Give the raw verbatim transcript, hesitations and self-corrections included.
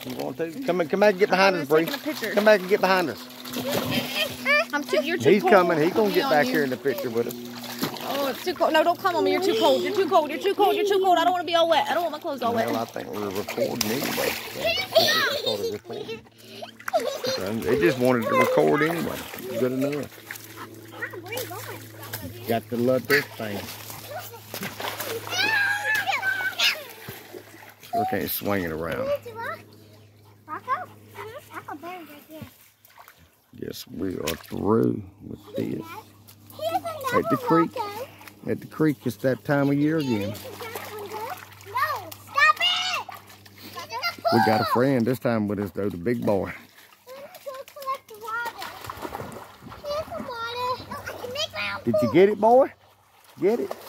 You want to? Come in, come back and get behind us, Bree. Come back and get behind us. I'm too, you're too He's cold. coming. He's gonna get back here in the picture with us. Oh, it's too cold. No, don't come on me. You're too cold. You're too cold. You're too cold. You're too cold. I don't want to be all wet. I don't want my clothes all wet. Well, I think we're recording anyway. So started recording. They just wanted to record anyway. Good enough. Got to love this thing. Sure can't swing it around. Guess we are through with this. At the creek. At the creek, it's that time of year again. We got a friend this time with us though, the big boy. Did you get it, boy? Get it?